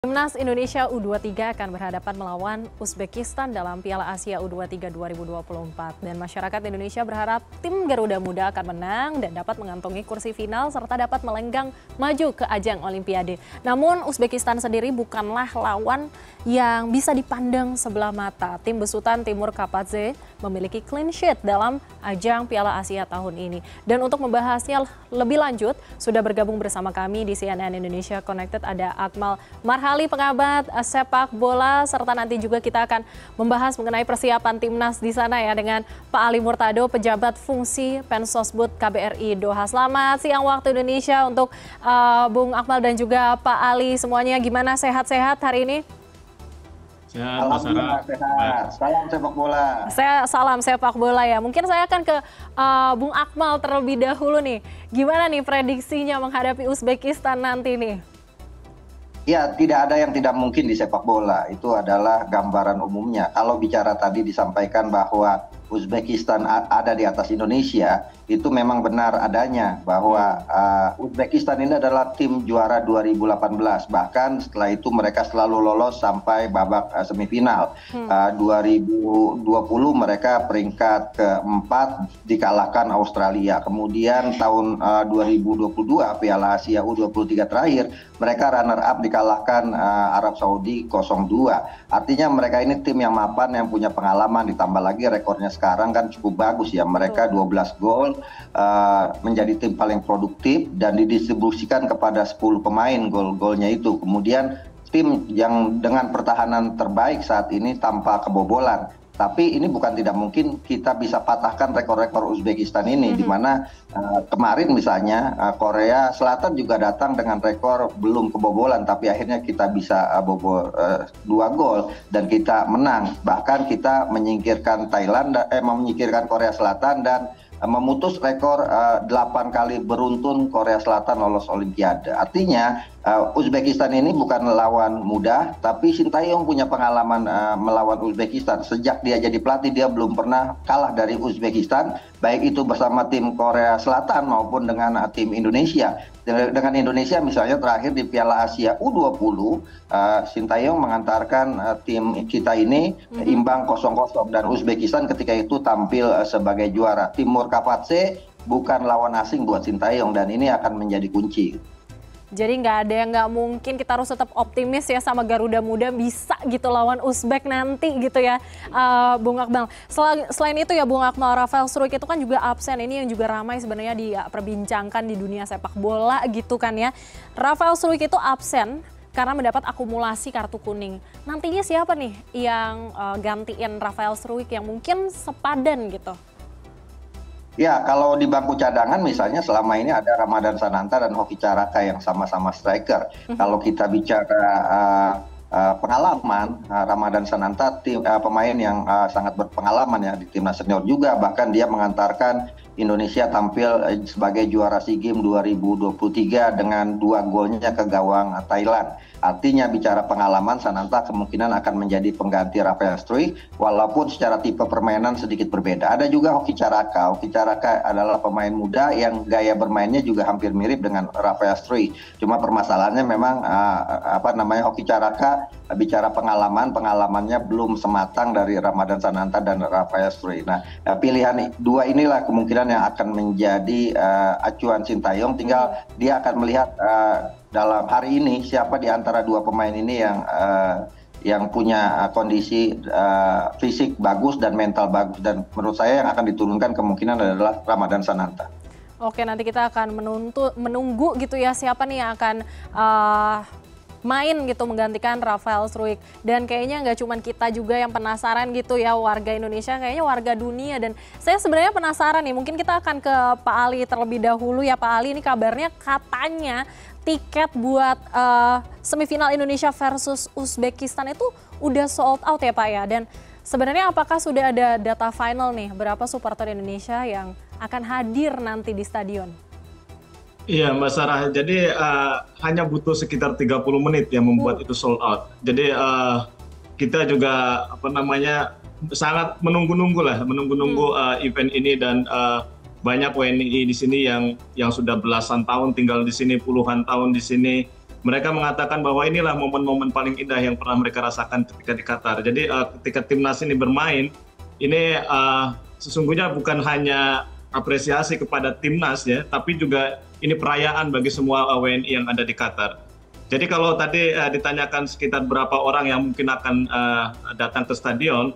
Timnas Indonesia U23 akan berhadapan melawan Uzbekistan dalam Piala Asia U23 2024 dan masyarakat Indonesia berharap tim Garuda Muda akan menang dan dapat mengantongi kursi final serta dapat melenggang maju ke ajang Olimpiade. Namun Uzbekistan sendiri bukanlah lawan yang bisa dipandang sebelah mata. Tim besutan Timur Kapadze memiliki clean sheet dalam ajang Piala Asia tahun ini. Dan untuk membahasnya lebih lanjut, sudah bergabung bersama kami di CNN Indonesia Connected ada Akmal Marhali, pengamat sepak bola, serta nanti juga kita akan membahas mengenai persiapan timnas di sana ya dengan Pak Ali Murtado, pejabat fungsi Pensosbud KBRI Doha. Selamat siang waktu Indonesia untuk Bung Akmal dan juga Pak Ali, semuanya gimana, sehat-sehat hari ini? Sehat, Mas Sarah. Sehat. Salam sepak bola. Salam sepak bola ya. Mungkin saya akan ke Bung Akmal terlebih dahulu nih. Gimana nih prediksinya menghadapi Uzbekistan nanti nih? Ya, tidak ada yang tidak mungkin di sepak bola. Itu adalah gambaran umumnya. Kalau bicara tadi disampaikan bahwa Uzbekistan ada di atas Indonesia, itu memang benar adanya bahwa Uzbekistan ini adalah tim juara 2018. Bahkan setelah itu mereka selalu lolos sampai babak semifinal. 2020 mereka peringkat keempat dikalahkan Australia. Kemudian tahun 2022 Piala Asia U23 terakhir mereka runner up dikalahkan Arab Saudi 0-2. Artinya mereka ini tim yang mapan, yang punya pengalaman, ditambah lagi rekornya sekarang kan cukup bagus ya. Mereka 12 gol, menjadi tim paling produktif dan didistribusikan kepada 10 pemain gol-golnya itu. Kemudian tim yang dengan pertahanan terbaik saat ini tanpa kebobolan. Tapi ini bukan tidak mungkin kita bisa patahkan rekor-rekor Uzbekistan ini, di mana kemarin misalnya Korea Selatan juga datang dengan rekor belum kebobolan, tapi akhirnya kita bisa bobol 2 gol dan kita menang. Bahkan kita menyingkirkan menyingkirkan Korea Selatan dan memutus rekor 8 kali beruntun Korea Selatan lolos Olimpiade. Artinya Uzbekistan ini bukan lawan mudah, tapi Sintayong punya pengalaman melawan Uzbekistan. Sejak dia jadi pelatih, dia belum pernah kalah dari Uzbekistan, baik itu bersama tim Korea Selatan maupun dengan tim Indonesia. Dengan Indonesia misalnya terakhir di Piala Asia U20, Sintayong mengantarkan tim kita ini imbang 0-0 dan Uzbekistan ketika itu tampil sebagai juara. Timur Kapadze bukan lawan asing buat Sintayong dan ini akan menjadi kunci. Jadi nggak ada yang nggak mungkin, kita harus tetap optimis ya sama Garuda Muda bisa gitu lawan Uzbek nanti gitu ya, Bung Akmal. Selain itu ya Bung Akmal, Rafael Struijk itu kan juga absen, ini yang juga ramai sebenarnya diperbincangkan di dunia sepak bola gitu kan ya. Rafael Struijk itu absen karena mendapat akumulasi kartu kuning. Nantinya siapa nih yang gantiin Rafael Struijk yang mungkin sepadan gitu? Ya, kalau di bangku cadangan misalnya selama ini ada Ramadan Sananta dan Hoki Caraka yang sama-sama striker. Kalau kita bicara pengalaman, Ramadan Sananta pemain yang sangat berpengalaman ya di timnas senior juga, bahkan dia mengantarkan Indonesia tampil sebagai juara SEA Games 2023 dengan 2 golnya ke gawang Thailand. Artinya bicara pengalaman, Sananta kemungkinan akan menjadi pengganti Rafael Struijk walaupun secara tipe permainan sedikit berbeda. Ada juga Hoki Caraka. Hoki Caraka adalah pemain muda yang gaya bermainnya juga hampir mirip dengan Rafael Struijk. Cuma permasalahannya memang Hoki Caraka bicara pengalamannya belum sematang dari Ramadan Sananta dan Rafael Struijk. Nah, pilihan 2 inilah kemungkinan yang akan menjadi acuan Sintayong. Tinggal dia akan melihat dalam hari ini siapa di antara 2 pemain ini yang punya kondisi fisik bagus dan mental bagus, dan menurut saya yang akan diturunkan kemungkinan adalah Ramadan Sananta. Oke, nanti kita akan menunggu gitu ya siapa nih yang akan main gitu menggantikan Rafael Struijk. Dan kayaknya nggak cuma kita juga yang penasaran gitu ya, warga Indonesia, kayaknya warga dunia. Dan saya sebenarnya penasaran nih, mungkin kita akan ke Pak Ali terlebih dahulu ya. Pak Ali, ini kabarnya katanya tiket buat semifinal Indonesia versus Uzbekistan itu udah sold out ya Pak ya. Dan sebenarnya apakah sudah ada data final nih berapa supporter Indonesia yang akan hadir nanti di stadion? Iya Mbak Sarah, jadi hanya butuh sekitar 30 menit yang membuat itu sold out. Jadi kita juga sangat menunggu-nunggu event ini, dan banyak WNI di sini yang sudah belasan tahun tinggal di sini, puluhan tahun di sini. mereka mengatakan bahwa inilah momen-momen paling indah yang pernah mereka rasakan ketika di Qatar. Jadi ketika timnas ini bermain, ini sesungguhnya bukan hanya apresiasi kepada timnas ya, tapi juga ini perayaan bagi semua WNI yang ada di Qatar. Jadi kalau tadi ditanyakan sekitar berapa orang yang mungkin akan datang ke stadion,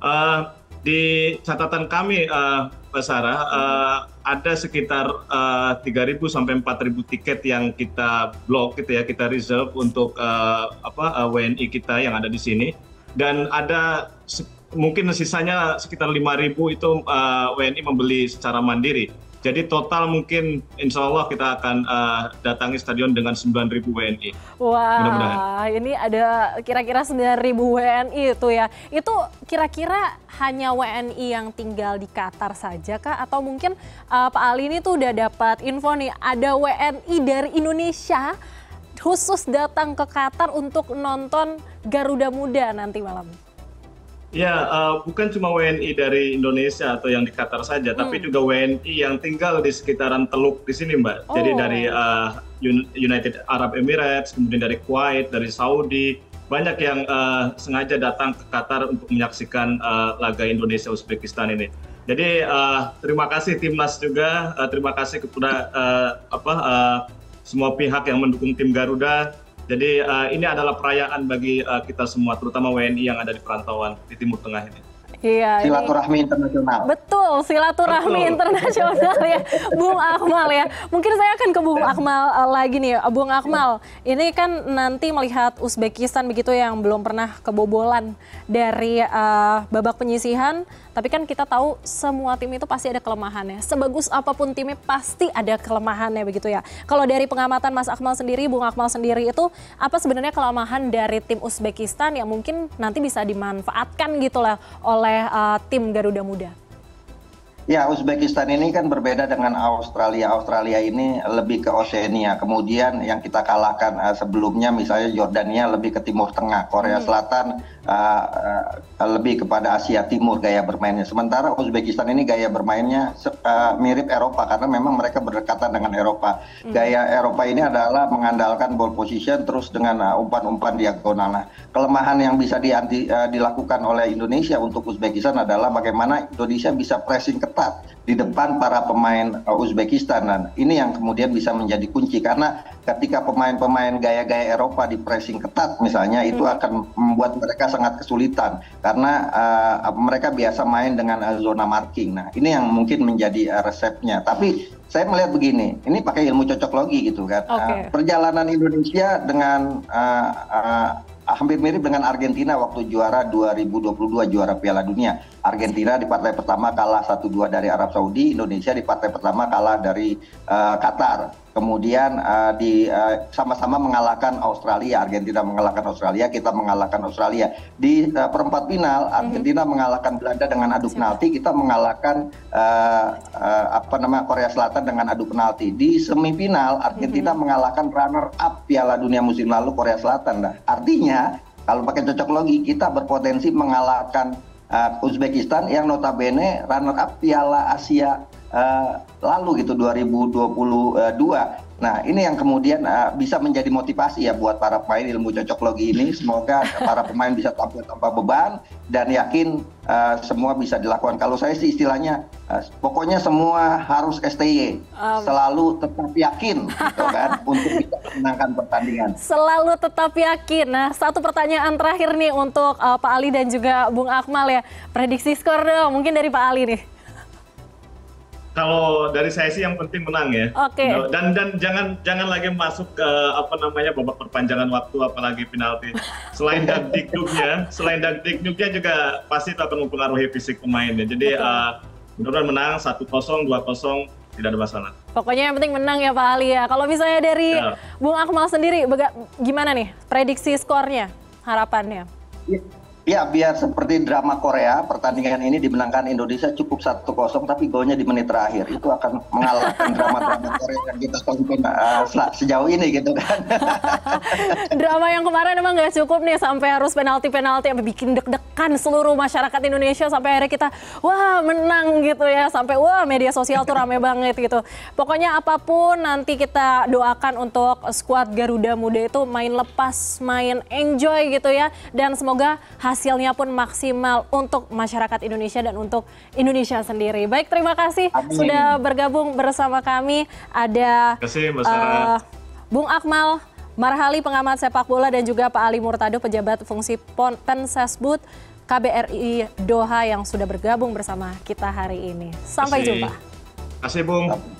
di catatan kami, Mbak Sarah, ada sekitar 3.000 sampai 4.000 tiket yang kita blok gitu ya, kita reserve untuk WNI kita yang ada di sini. Dan ada mungkin sisanya sekitar 5.000 itu WNI membeli secara mandiri. Jadi total mungkin insya Allah kita akan datangi stadion dengan 9.000 WNI. Wah, ini ada kira-kira 9.000 WNI itu ya. Itu kira-kira hanya WNI yang tinggal di Qatar saja kah? Atau mungkin Pak Ali ini tuh udah dapat info nih, ada WNI dari Indonesia khusus datang ke Qatar untuk nonton Garuda Muda nanti malam? Ya, bukan cuma WNI dari Indonesia atau yang di Qatar saja, tapi juga WNI yang tinggal di sekitaran Teluk di sini, Mbak. Jadi dari United Arab Emirates, kemudian dari Kuwait, dari Saudi, banyak yang sengaja datang ke Qatar untuk menyaksikan laga Indonesia-Uzbekistan ini. Jadi terima kasih timnas juga, terima kasih kepada semua pihak yang mendukung tim Garuda. Jadi ini adalah perayaan bagi kita semua, terutama WNI yang ada di perantauan di Timur Tengah ini. Iya, silaturahmi internasional. Betul, silaturahmi internasional ya, Bung Akmal ya. Mungkin saya akan ke Bung Akmal lagi nih, Bung Akmal. Ini kan nanti melihat Uzbekistan begitu yang belum pernah kebobolan dari babak penyisihan. Tapi kan kita tahu semua tim itu pasti ada kelemahannya. Sebagus apapun timnya pasti ada kelemahannya begitu ya. Kalau dari pengamatan Mas Akmal sendiri, Bung Akmal sendiri itu apa sebenarnya kelemahan dari tim Uzbekistan yang mungkin nanti bisa dimanfaatkan gitu lah oleh tim Garuda Muda? Ya, Uzbekistan ini kan berbeda dengan Australia. Australia ini lebih ke Oseania. Kemudian yang kita kalahkan sebelumnya misalnya Yordania lebih ke Timur Tengah. Korea Selatan lebih kepada Asia Timur gaya bermainnya. Sementara Uzbekistan ini gaya bermainnya mirip Eropa karena memang mereka berdekatan dengan Eropa. Gaya Eropa ini adalah mengandalkan ball position terus dengan umpan-umpan diagonal. Nah, kelemahan yang bisa dilakukan oleh Indonesia untuk Uzbekistan adalah bagaimana Indonesia bisa pressing ketat di depan para pemain Uzbekistan. Dan ini yang kemudian bisa menjadi kunci karena ketika pemain-pemain gaya-gaya Eropa di pressing ketat misalnya itu akan membuat mereka sangat kesulitan karena mereka biasa main dengan zona marking. Nah, ini yang mungkin menjadi resepnya. Tapi saya melihat begini, ini pakai ilmu cocok logi gitu kan. Perjalanan Indonesia dengan hampir mirip dengan Argentina waktu juara 2022 juara Piala Dunia. Argentina di partai pertama kalah 1-2 dari Arab Saudi, Indonesia di partai pertama kalah dari Qatar. Kemudian sama-sama mengalahkan Australia, Argentina mengalahkan Australia, kita mengalahkan Australia. Di perempat final Argentina mengalahkan Belanda dengan adu penalti, kita mengalahkan Korea Selatan dengan adu penalti. Di semifinal Argentina mengalahkan runner up Piala Dunia musim lalu Korea Selatan. Nah, artinya kalau pakai cocok logi kita berpotensi mengalahkan Uzbekistan yang notabene runner up Piala Asia lalu gitu 2022. Nah, ini yang kemudian bisa menjadi motivasi ya buat para pemain ilmu cocok logi ini. Semoga para pemain bisa tampil tanpa beban dan yakin semua bisa dilakukan. Kalau saya sih istilahnya pokoknya semua harus STY, selalu tetap yakin gitu kan untuk bisa menangkan pertandingan. Selalu tetap yakin. Nah, satu pertanyaan terakhir nih untuk Pak Ali dan juga Bung Akmal ya. Prediksi skor dong, mungkin dari Pak Ali nih. Kalau dari saya sih yang penting menang ya. Oke. Dan jangan lagi masuk ke babak perpanjangan waktu apalagi penalti. Selain dakdikduknya juga pasti itu akan mempengaruhi fisik pemainnya. Jadi mudah-mudahan menang 1-0, 2-0 tidak ada masalah. Pokoknya yang penting menang ya Pak Ali ya. Kalau misalnya dari Bung Akmal sendiri gimana nih prediksi skornya, harapannya? Ya, biar seperti drama Korea, pertandingan ini dimenangkan Indonesia cukup 1-0, tapi golnya di menit terakhir. Itu akan mengalahkan drama-drama Korea yang kita tonton sejauh ini gitu kan. Drama yang kemarin emang nggak cukup nih, sampai harus penalti-penalti, sampai bikin deg-degan seluruh masyarakat Indonesia, sampai akhirnya kita, wah menang gitu ya, sampai wah media sosial tuh rame banget gitu. Pokoknya apapun nanti kita doakan untuk skuad Garuda Muda itu main lepas, main enjoy gitu ya, dan semoga hasilnya pun maksimal untuk masyarakat Indonesia dan untuk Indonesia sendiri. Baik, terima kasih sudah bergabung bersama kami. Ada Bung Akmal Marhali, pengamat sepak bola, dan juga Pak Ali Murtado, pejabat fungsi Pensesbud KBRI Doha yang sudah bergabung bersama kita hari ini. Sampai jumpa. Terima kasih, Bung.